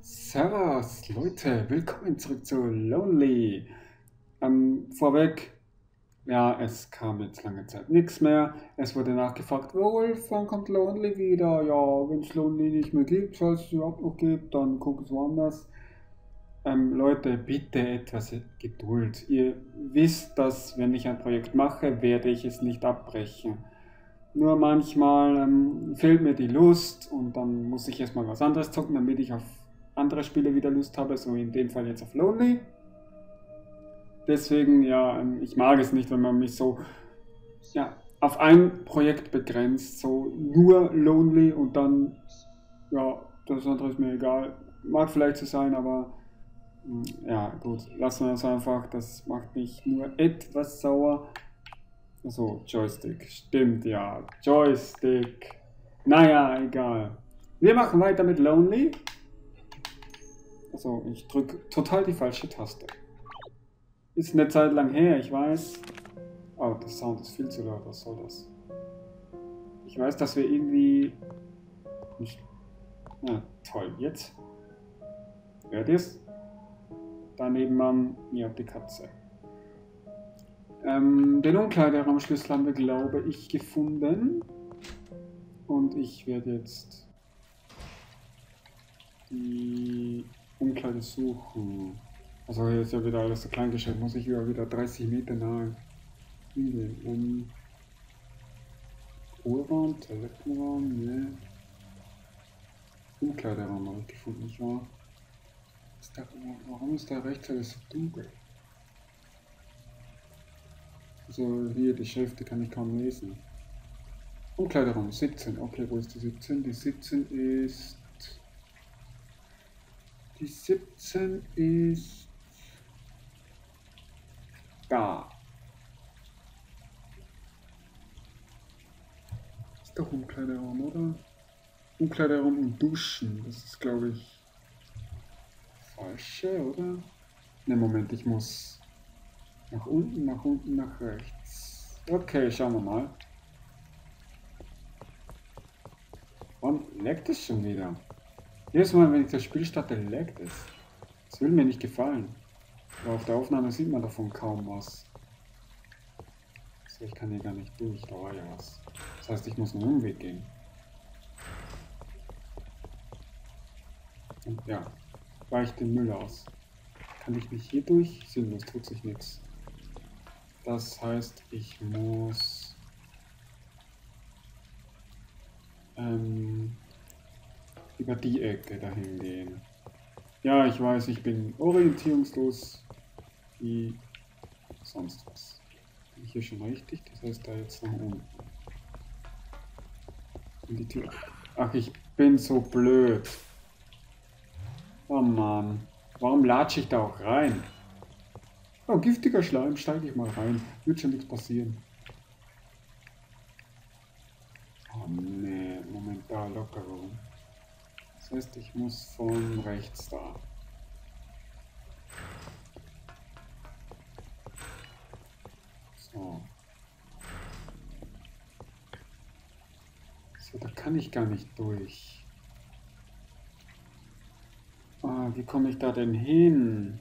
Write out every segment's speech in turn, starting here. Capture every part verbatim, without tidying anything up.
Servus, Leute, willkommen zurück zu Lonely. Ähm, vorweg, ja, es kam jetzt lange Zeit nichts mehr. Es wurde nachgefragt, Wolf, wann kommt Lonely wieder? Ja, wenn es Lonely nicht mehr gibt, falls es überhaupt noch gibt, dann guck es woanders. Ähm, Leute, bitte etwas Geduld. Ihr wisst, dass wenn ich ein Projekt mache, werde ich es nicht abbrechen. Nur manchmal ähm, fehlt mir die Lust und dann muss ich erstmal was anderes zocken, damit ich auf andere Spiele wieder Lust habe, so in dem Fall jetzt auf Lonely. Deswegen, ja, ähm, ich mag es nicht, wenn man mich so ja, auf ein Projekt begrenzt, so nur Lonely und dann, ja, das andere ist mir egal. Mag vielleicht so sein, aber mh, ja, gut, lassen wir das einfach, das macht mich nur etwas sauer. Also, Joystick. Stimmt, ja. Joystick. Naja, egal. Wir machen weiter mit Lonely. Also, ich drücke total die falsche Taste. Ist eine Zeit lang her, ich weiß. Oh, der Sound ist viel zu laut. Was soll das? Ich weiß, dass wir irgendwie... Nicht... Na, toll. Jetzt. Hört ihr's? Daneben Mann, ja, die Katze. Ähm, den Umkleideraumschlüssel haben wir, glaube ich, gefunden. Und ich werde jetzt die Umkleide suchen. Also hier ist ja wieder alles so klein gestellt, muss ich wieder, wieder dreißig Meter nahe hingehen. Um Ruheraum, Toilettenraum, ne. Umkleideraum habe ich gefunden, nicht wahr? Ist da, warum ist da rechts alles so dunkel? Also hier die Schrift, die kann ich kaum lesen. Umkleideraum siebzehn, okay, wo ist die siebzehn? Die siebzehn ist... Die siebzehn ist... Da. Ist doch Umkleideraum, oder? Umkleideraum und Duschen. Das ist, glaube ich, falsche, oder? Ne, Moment, ich muss nach unten, nach unten, nach rechts. Okay, schauen wir mal. Und leckt es schon wieder? Jedes Mal, wenn ich das Spiel starte, leckt es. Das will mir nicht gefallen. Aber auf der Aufnahme sieht man davon kaum was. So, ich kann hier gar nicht durch, da war ja was. Das heißt, ich muss einen Umweg gehen. Und ja, weicht den Müll aus. Kann ich nicht hier durch? Sinnlos, tut sich nichts. Das heißt, ich muss ähm, über die Ecke dahin gehen. Ja, ich weiß, ich bin orientierungslos wie sonst was. Bin ich hier schon richtig? Das heißt, da jetzt nach unten. In die Tür. Ach, ich bin so blöd. Oh Mann. Warum latsche ich da auch rein? Oh, giftiger Schleim, steige ich mal rein. Wird schon nichts passieren. Oh ne, Moment, da Lockerung. Das heißt, ich muss von rechts da. So. So, da kann ich gar nicht durch. Ah, wie komme ich da denn hin?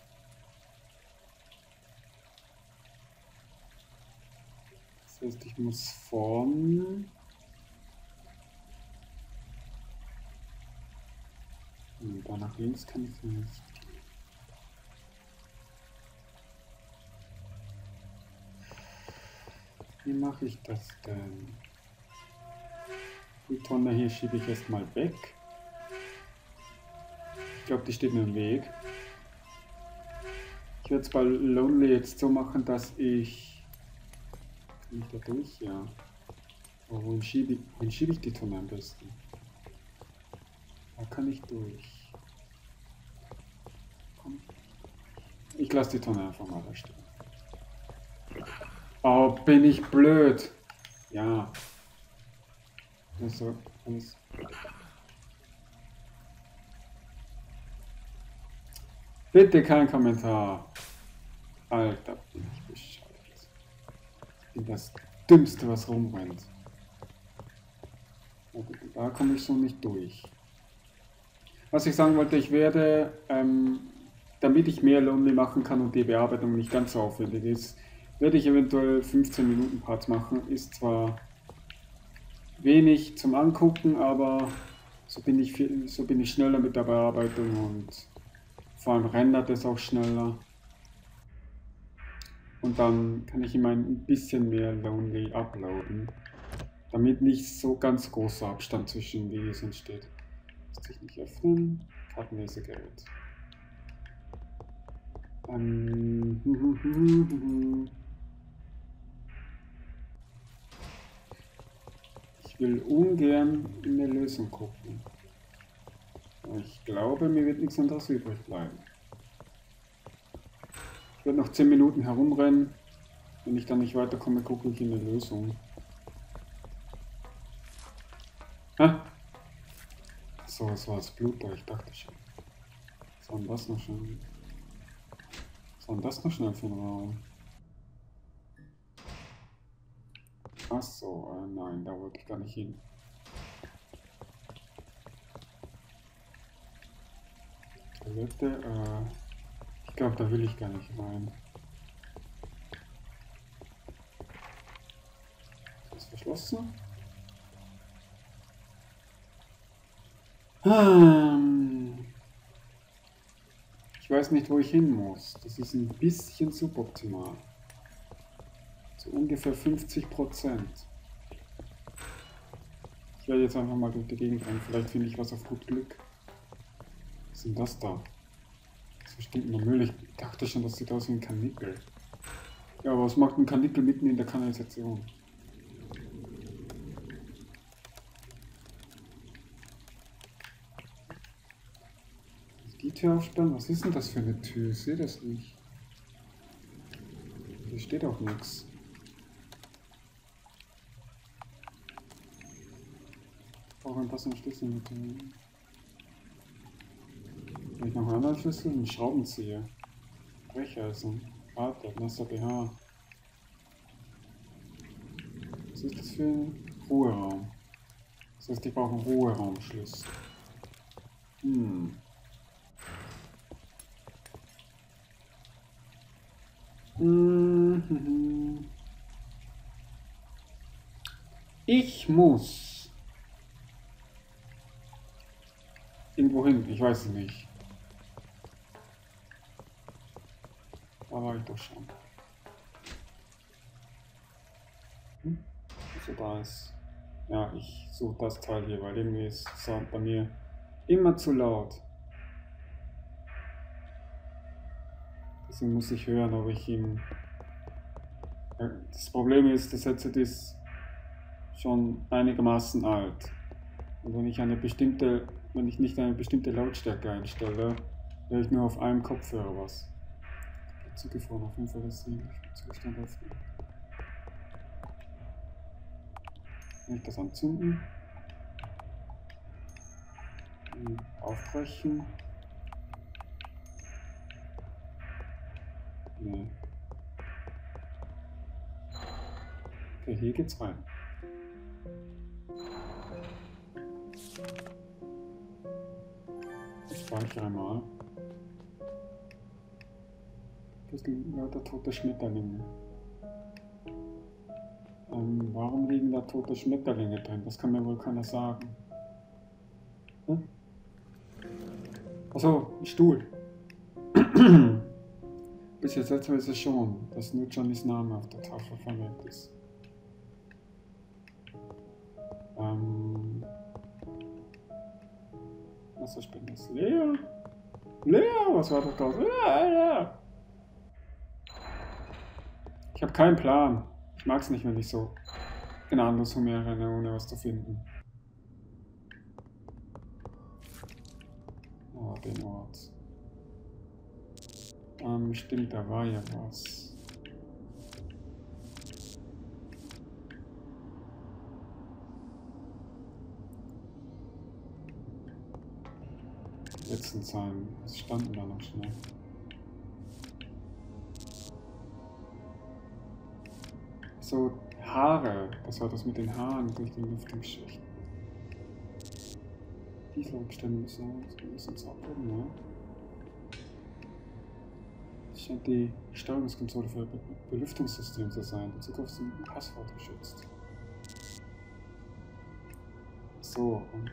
Das heißt, ich muss von... Und da nach links kann ich nicht. Wie mache ich das denn? Die Tonne hier schiebe ich erstmal weg. Ich glaube, die steht mir im Weg. Ich werde es bei Lonely jetzt so machen, dass ich... Kann ich da durch? Ja. Aber wohin schiebe ich, wohin schiebe ich die Tonne am besten? Da kann ich durch. Komm. Ich lasse die Tonne einfach mal da stehen. Oh, bin ich blöd. Ja. Also, alles. Bitte kein Kommentar. Alter, bin ich bescheuert. Ich bin das Dümmste, was rumrennt. Da komme ich so nicht durch. Was ich sagen wollte, ich werde, ähm, damit ich mehr Lonely machen kann und die Bearbeitung nicht ganz so aufwendig ist, werde ich eventuell fünfzehn Minuten Parts machen. Ist zwar wenig zum Angucken, aber so bin ich, viel, so bin ich schneller mit der Bearbeitung und vor allem rendert es auch schneller. Und dann kann ich immer ein bisschen mehr Lonely uploaden, damit nicht so ganz großer Abstand zwischen Videos entsteht. Lässt sich nicht öffnen. Kartenlesegerät. Ähm, ich will ungern in der Lösung gucken. Ich glaube, mir wird nichts anderes übrig bleiben. Ich werde noch zehn Minuten herumrennen. Wenn ich dann nicht weiterkomme, gucke ich in der Lösung. Ah! So, es war das Blut da, ich dachte schon. Was war denn das noch schon? Was war denn das noch schnell für ein Raum? Ach so, äh, nein, da wollte ich gar nicht hin. Toilette, äh, ich glaube, da will ich gar nicht rein. Ist das verschlossen? Hm. Ich weiß nicht, wo ich hin muss. Das ist ein bisschen suboptimal. So ungefähr fünfzig Prozent. Ich werde jetzt einfach mal durch die Gegend rein. Vielleicht finde ich was auf gut Glück. Was ist denn das da? Das ist bestimmt nur Müll. Ich dachte schon, das sieht aus wie ein Karnickel. Ja, aber was macht ein Karnickel mitten in der Kanalisation? Die Tür aufsperren? Was ist denn das für eine Tür? Ich sehe das nicht. Hier steht auch nichts. Ich brauche einen passenden Schlüssel mit dem. Habe ich noch einen anderen Schlüssel? Einen Schraubenzieher. Brecheisen. Karte. Nasser B H. Was ist das für ein Ruheraum? Das heißt, ich brauche einen Ruheraumschlüssel. Hm. Ich muss irgendwo hin, ich weiß es nicht. Da war ich doch schon. Hm? Also da ist. Ja, ich suche das Teil hier, weil irgendwie ist Sound bei mir immer zu laut. Deswegen muss ich hören, ob ich ihn. Das Problem ist, das Headset ist schon einigermaßen alt. Und wenn ich eine bestimmte, wenn ich nicht eine bestimmte Lautstärke einstelle, höre ich nur auf einem Kopfhörer was. Zugefroren auf jeden Fall das Zustand öffnen. Kann ich das anzünden? Aufbrechen. Nee. Okay, hier geht's rein. Ich speichere mal. Das sind lauter tote Schmetterlinge. Ähm, warum liegen da tote Schmetterlinge drin? Das kann mir wohl keiner sagen. Hm? Achso, ein Stuhl. Bis jetzt weiß ich es schon, dass nur Johnnys Name auf der Tafel vermerkt ist. Ähm. Was ist das? Leer? Leer? Was war das da? Leer, leer. Ich habe keinen Plan. Ich mag es nicht, wenn ich so gnadenlos umherrenne, ohne was zu finden. Oh, den Ort. Ähm, stimmt, da war ja was. Letzten Zahlen. Was standen da noch schnell? So, Haare. Was war das mit den Haaren durch die Lüftungsschicht? Dieselrückstände müssen wir uns abholen, ja. Das scheint die Steuerungskonsole für Be Belüftungssystem zu sein. Der Zugriff ist mit Passwort geschützt. So. Um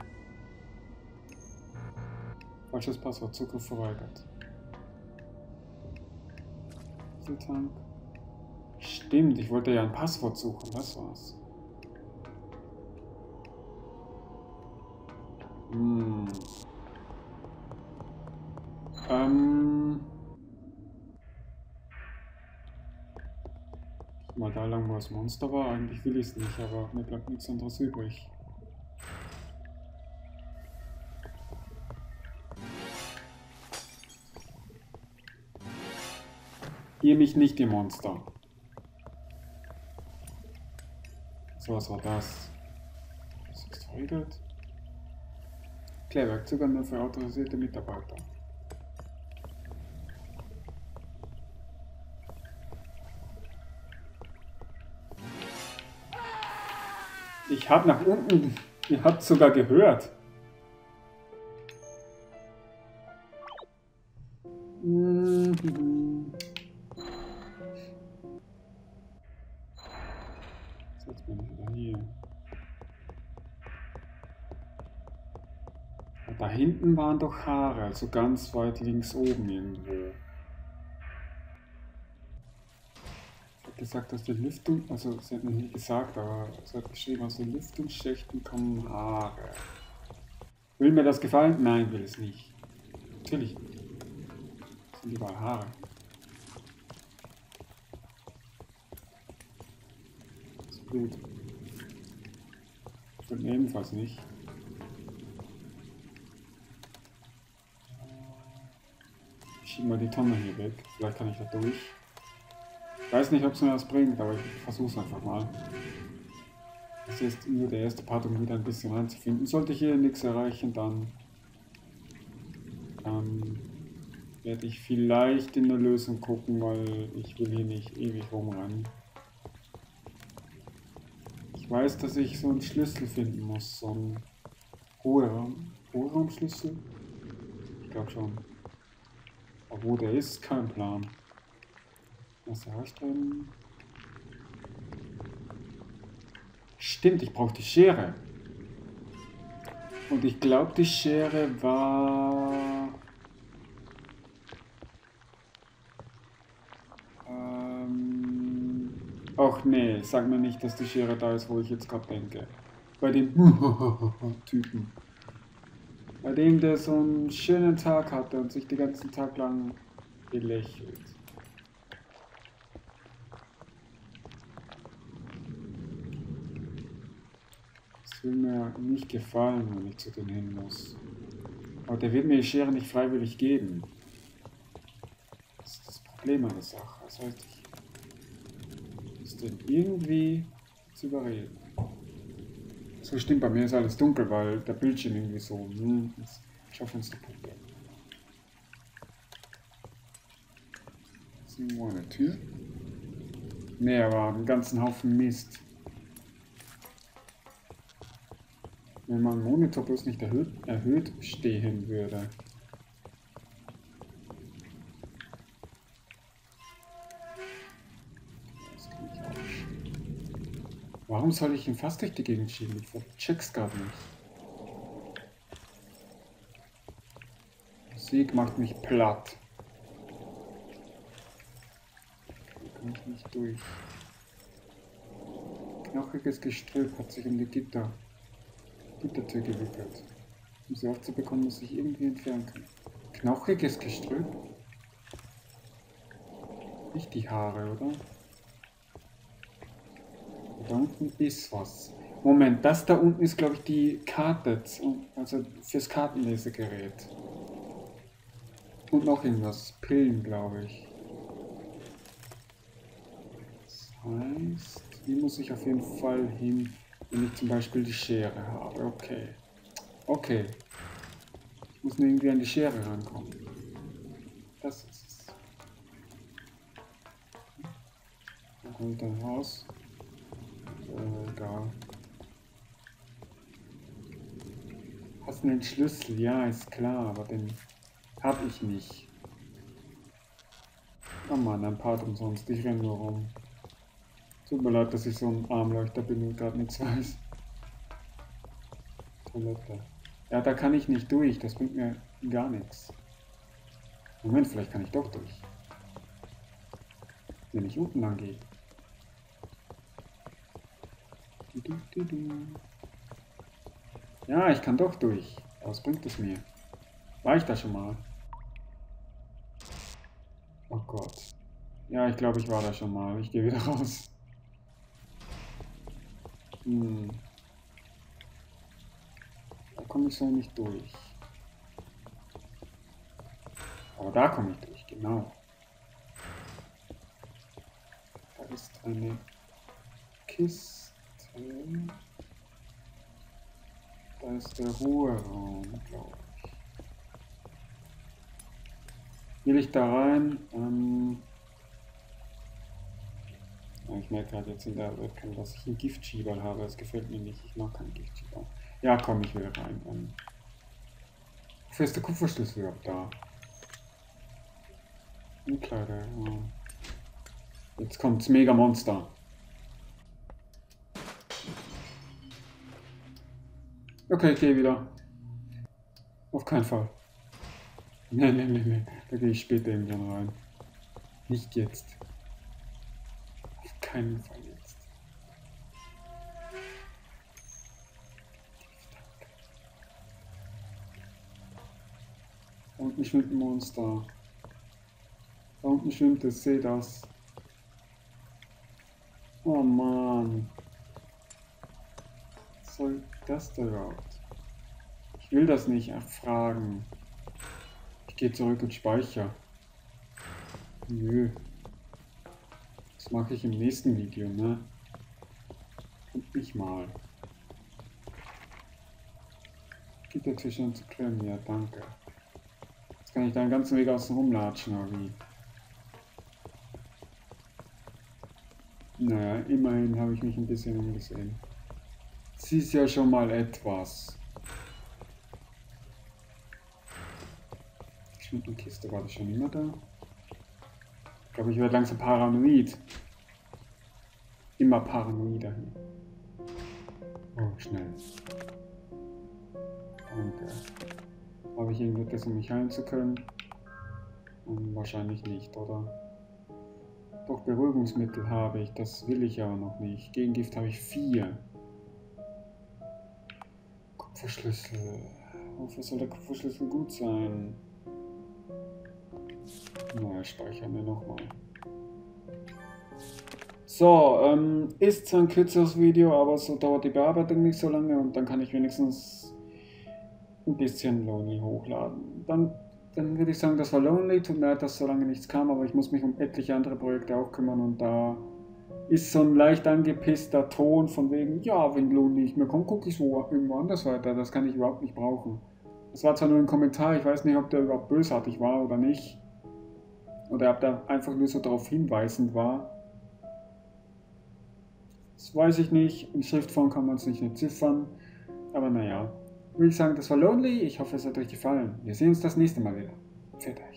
falsches Passwort. Zugriff verweigert. Dieseltank. Stimmt, ich wollte ja ein Passwort suchen. Das war's. Hm. Ähm. Mal da lang, wo das Monster war. Eigentlich will ich es nicht, aber mir bleibt nichts anderes übrig. Ihr mich nicht, die Monster. So, was war das? Das ist verriegelt. Klärwerkzeuge nur für autorisierte Mitarbeiter. Ich habe nach unten. Ihr habt sogar gehört. Mhm. Jetzt bin ich wieder hier. Da hinten waren doch Haare, also ganz weit links oben irgendwo. Ich habe gesagt, dass die Lüftung, also sie hat mir nicht gesagt, aber sie hat geschrieben, aus den Lüftungsschächten kommen Haare. Will mir das gefallen? Nein, will es nicht. Natürlich nicht. Das sind überall Haare. Das Blut. Und ebenfalls nicht. Ich schiebe mal die Tonne hier weg. Vielleicht kann ich da durch. Ich weiß nicht, ob es mir was bringt, aber ich versuche es einfach mal. Das ist nur der erste Part, um wieder ein bisschen reinzufinden. Sollte ich hier nichts erreichen, dann ähm, werde ich vielleicht in eine Lösung gucken, weil ich will hier nicht ewig rumrennen. Ich weiß, dass ich so einen Schlüssel finden muss, so einen Hohlraum, Hohlraumschlüssel. Ich glaube schon. Aber wo der ist, kein Plan. Was erreicht denn? Stimmt, ich brauche die Schere. Und ich glaube, die Schere war... Ähm... Ach nee, sag mir nicht, dass die Schere da ist, wo ich jetzt gerade denke. Bei dem Typen. Bei dem, der so einen schönen Tag hatte und sich den ganzen Tag lang gelächelt. Das will mir nicht gefallen, wenn ich zu denen hin muss. Aber der wird mir die Schere nicht freiwillig geben. Das ist das Problem an der Sache. Das heißt, ich muss den irgendwie zu überreden. So stimmt, bei mir ist alles dunkel, weil der Bildschirm irgendwie so... Hm, das schaffen uns die Punkte. Das ist nur eine Tür. Nee, aber einen ganzen Haufen Mist. Wenn mein Monitor bloß nicht erhöht, erhöht stehen würde. Das kann ich auch. Warum soll ich ihn fast durch die Gegend schieben? Ich check's gar nicht. Musik macht mich platt. Da kann ich nicht durch. Knochiges Gestrüpp hat sich um die Gitter. Gittertür gewickelt. Um sie aufzubekommen, muss ich irgendwie entfernen können. Knochiges Gestrüpp? Nicht die Haare, oder? Da unten ist was. Moment, das da unten ist, glaube ich, die Karte, also fürs Kartenlesegerät. Und noch irgendwas. Pillen, glaube ich. Das heißt, hier muss ich auf jeden Fall hin, wenn ich zum Beispiel die Schere habe. Okay. Okay. Ich muss nur irgendwie an die Schere rankommen. Das ist es. Da kommt dann raus. Äh, egal. Hast du einen Schlüssel? Ja, ist klar, aber den hab ich nicht. Oh Mann, ein Part umsonst. Ich renne nur rum. Tut mir leid, dass ich so ein Armleuchter bin und gerade nichts weiß. Toilette. Ja, da kann ich nicht durch. Das bringt mir gar nichts. Moment, vielleicht kann ich doch durch. Wenn ich unten lang gehe. Ja, ich kann doch durch. Was bringt es mir? War ich da schon mal? Oh Gott. Ja, ich glaube, ich war da schon mal. Ich gehe wieder raus. Hm. Da komme ich so nicht durch. Aber da komme ich durch, genau. Da ist eine Kiste. Da ist der Ruheraum, glaube ich. Will ich da rein? Ähm ja, ich merke gerade jetzt in der Webcam, dass ich einen Giftschieber habe. Das gefällt mir nicht. Ich mag keinen Giftschieber. Ja, komm, ich will rein. Ähm Wofür ist der Kupferschlüssel überhaupt da? Umkleide. Ja. Jetzt kommt's Mega Monster. Okay, ich gehe wieder. Auf keinen Fall. Nee, nee, nee, nee. Da gehe ich später irgendwann rein. Nicht jetzt. Auf keinen Fall jetzt. Da unten schwimmt ein Monster. Da unten schwimmt es, sehe das. Oh Mann. Was soll das denn überhaupt? Ich will das nicht erfragen. Ich gehe zurück und speichere. Nö. Das mache ich im nächsten Video, ne? Und nicht mal. Geht der Tisch an zu klemmen? Ja, danke. Jetzt kann ich da den ganzen Weg außen rumlatschen, oder wie? Naja, immerhin habe ich mich ein bisschen umgesehen. Sie ist ja schon mal etwas. Die Schmuttenkiste war das schon immer da? Ich glaube, ich werde langsam paranoid. Immer paranoider. Oh, schnell. Danke. Habe ich irgendetwas, um mich heilen zu können? Hm, wahrscheinlich nicht, oder? Doch, Beruhigungsmittel habe ich, das will ich aber noch nicht. Gegengift habe ich vier. Kupferschlüssel. Wofür soll der Kupferschlüssel gut sein? Na, speichern wir nochmal. So, ähm, ist zwar ein kürzeres Video, aber so dauert die Bearbeitung nicht so lange und dann kann ich wenigstens ein bisschen Lonely hochladen. Dann, dann würde ich sagen, das war Lonely. Tut mir leid, dass so lange nichts kam, aber ich muss mich um etliche andere Projekte auch kümmern und da ist so ein leicht angepisster Ton von wegen, ja, wenn Lonely nicht mehr kommt, gucke ich wo irgendwo anders weiter. Das kann ich überhaupt nicht brauchen. Das war zwar nur ein Kommentar, ich weiß nicht, ob der überhaupt bösartig war oder nicht. Oder ob der einfach nur so darauf hinweisend war. Das weiß ich nicht. In Schriftform kann man es nicht entziffern. Aber naja. Würde ich sagen, das war Lonely. Ich hoffe, es hat euch gefallen. Wir sehen uns das nächste Mal wieder. Fertig.